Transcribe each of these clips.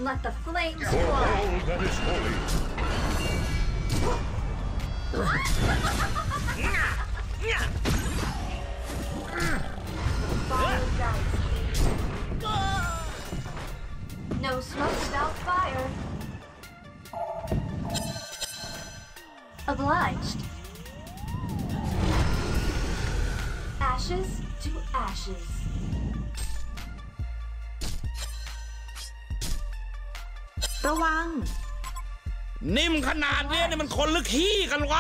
Let the flames For all fly. that is holy. Fire guides me. No smoke without fire. Obliged. Ashes to ashes. ระวังนิ่มขนาดนี้เนี่ยมันคนหรือขี้กันวะ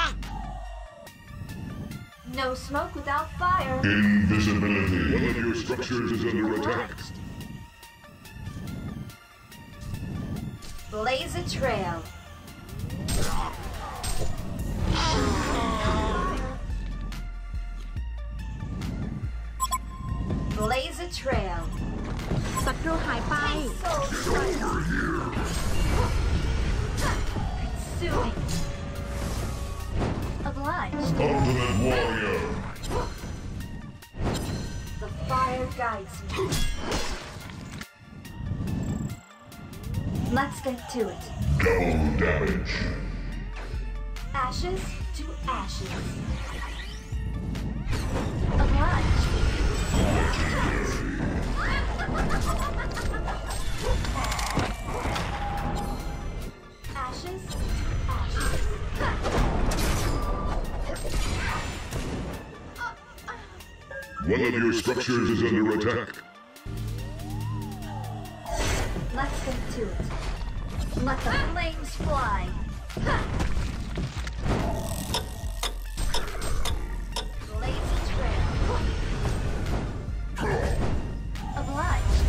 No smoke without fire. Invisibility. One of your structures is under attack. Blaze a trail. Blaze a trail. ศัตรูหายไป Soul consuming. Obliged. Ultimate warrior. The fire guides me. Let's get to it. Double damage. Ashes to ashes. Obliged. Ashes to ashes. One of your structures is under attack. Let's get to it. Let the flames fly. Blaze a trail. Obliged.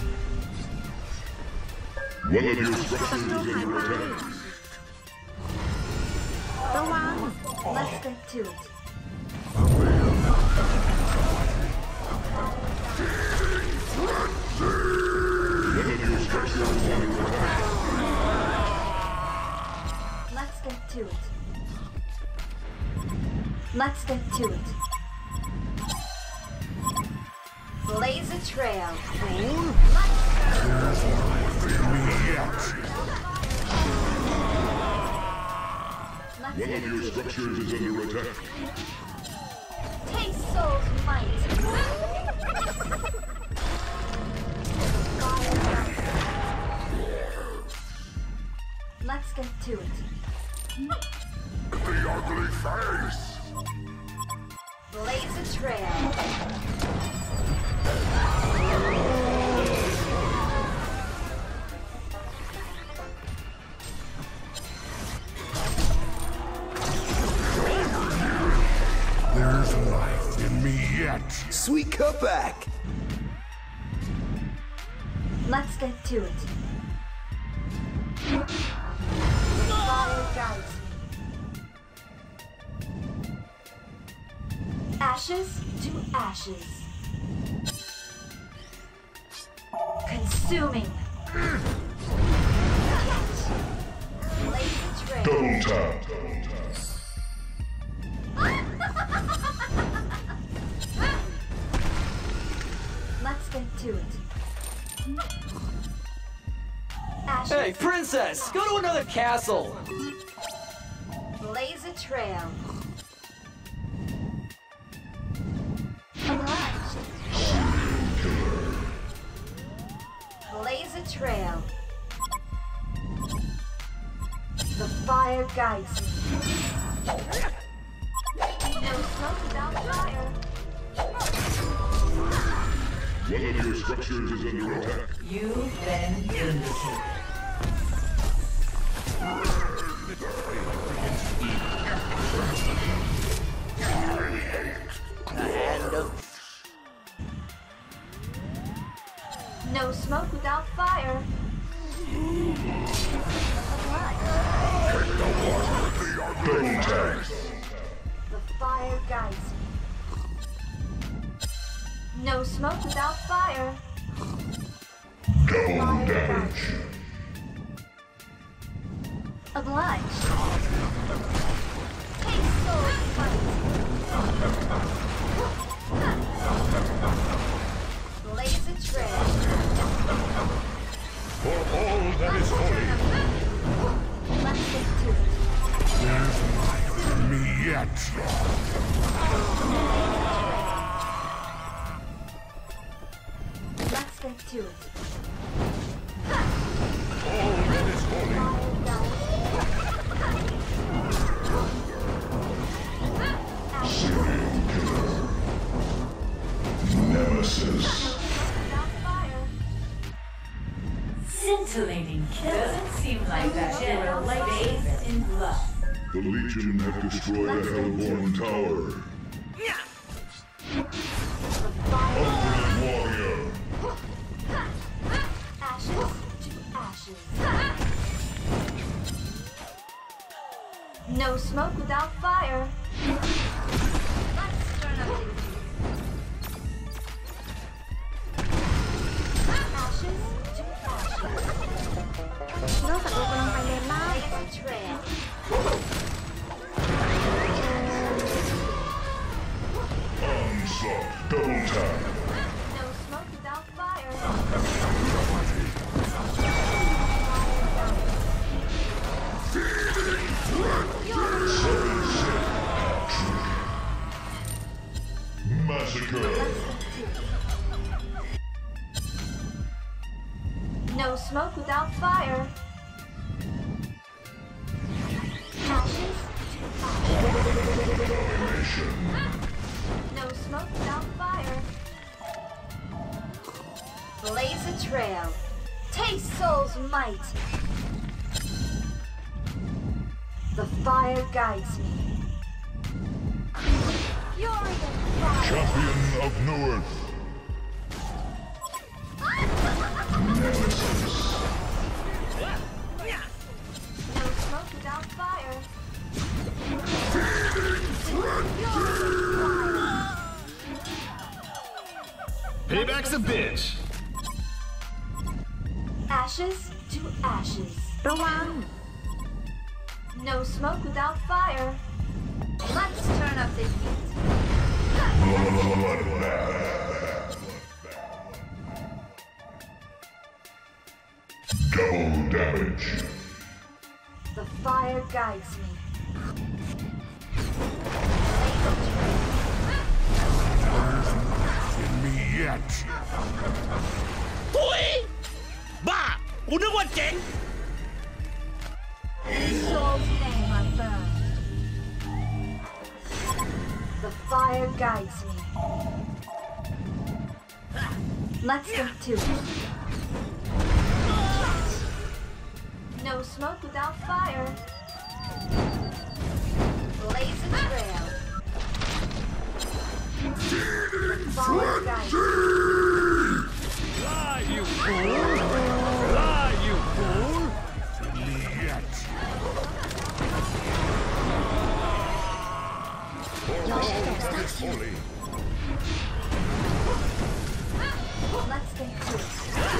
One of your structures is under attack. ระวัง Let's get to it. One of your structures is under attack. Let's get to it. Let's get to it. Blaze a trail. Let's One get of your to it. structures is under attack. Taste soul's might. Let's get to it. The ugly face. Blaze a trail. There's life in me yet. Sweet cutback. Let's get to it. Fire guides me. Ashes to ashes. Consuming. Blaze a trail. Double tap. Let's get to it. Ashes. Hey, princess, go to another castle. Blaze a trail. Obliged. Blaze a trail. The fire guides me. No smoke without fire. One of your structures is under attack. You've been vindicated. No smoke without fire. Obliged. Double tap. The fire guides me. No smoke without fire. Double damage. Obliged. Take soul's fight. Blaze a trail. For all that is to it. Nemesis. Scintillating kill. Doesn't seem like that general bathed in blood. The Legion have destroyed a Hellborn tower. Ultimate Warrior. Ashes to ashes. No smoke without fire. Let's turn up the heat. Ashes to ashes. ฮีโร่ศัตรูกำลังไปเลนล่าง Blaze a trail. Onslaught. Double tap. No smoke without fire. Massacre. No smoke without fire. Ashes to ashes. No smoke without fire. Blaze a trail. Taste soul's might. The fire guides me. Fury and fire. Champion of Newerth. Nemesis. No smoke without fire. Payback's a bitch. Ashes to ashes. ระวัง No smoke without fire. Let's turn up the heat. Double damage. The fire guides me. Me yet. ทุยบ้ากูนึกว่าเจ๋ง Soul's name I burn. The fire guides me. Let's get to it. No smoke without fire. Blaze a trail. The fire guides me. Fly, you fool! Fly, you fool! Me yet. Let's get to it.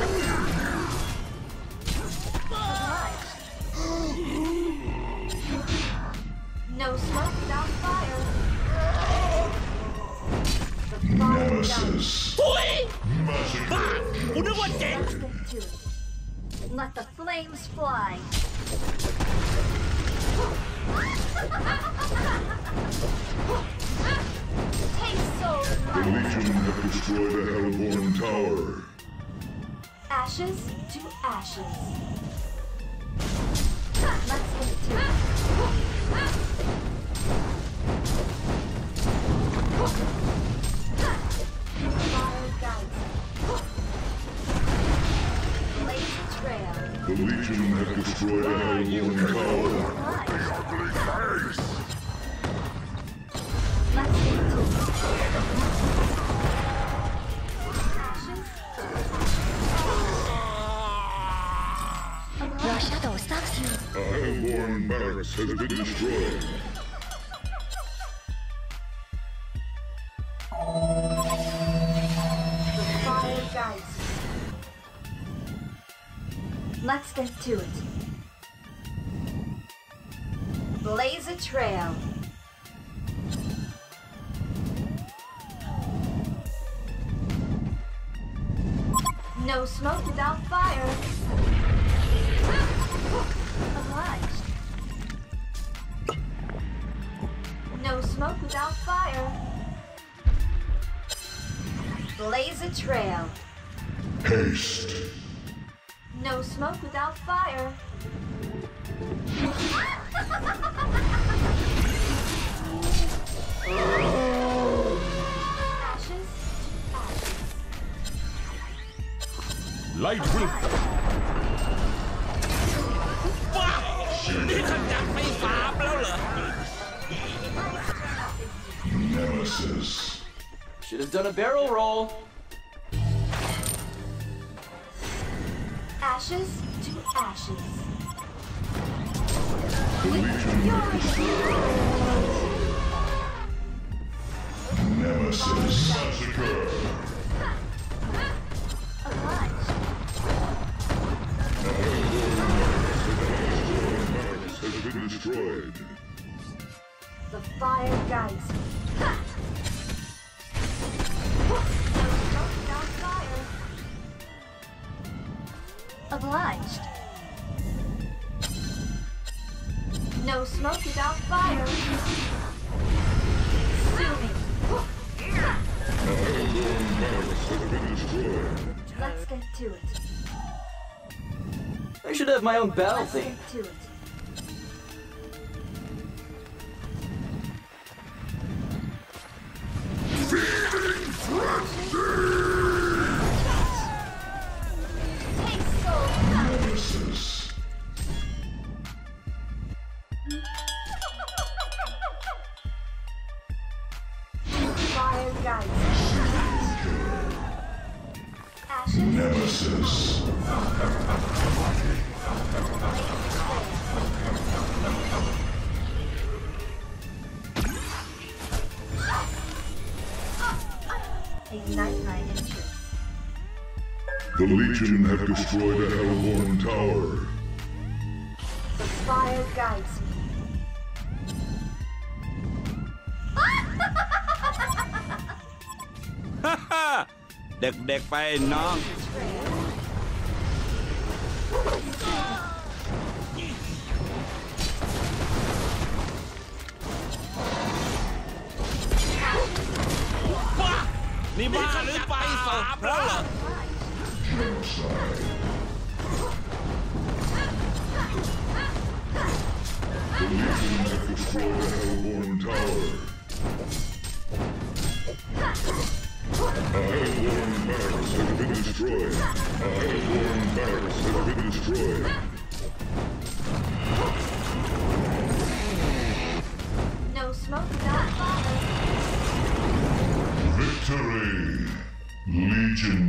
No smoke without fire. The fire guides me. Nemesis. ทุย Massacre. กูนึกว่าเจ๋ง Let's get to it. Let the flames fly. Take soul's The might. Legion have destroyed a Hellborn tower. Ashes to ashes. Let's get to it. Fire guides me. Blaze a trail. The Legion have destroyed a Hellborn tower. Let's get to it. Ashes Your shadow stalks you. A Hellborn barracks has been destroyed. The fire guides me. Let's get to it. Blaze a trail. No smoke without fire. Obliged. No smoke without fire. Blaze a trail. Haste. No smoke without fire. Ashes to ashes. Light will ว้าวนี่ขจัดไฟฟ้าไปแล้วเหรอ Nemesis. Should have done a barrel roll. Ashes to ashes. The Legion have destroyed. Nemesis. Massacre. Obliged. Has been destroyed. The fire guides me. No smoke without fire. Obliged. No smoke without fire. Sue me. Has been destroyed. Let's get to it. I should have my own battle Let's theme. get to it. Take soul. Nemesis. Fire guides me. Ashes. Nemesis. Ignite my interest. The Legion have destroyed a Hellborn tower. The fire guides me. เด็กๆไปน้อง บ้า นี่บ้าหรือไฟฟ้าไปแล้วเหรอ Genocide. The Legion have destroyed a Hellborn tower. A Hellborn barracks has been destroyed. A Hellborn barracks has been destroyed. No smoke without fire. Victory! Legion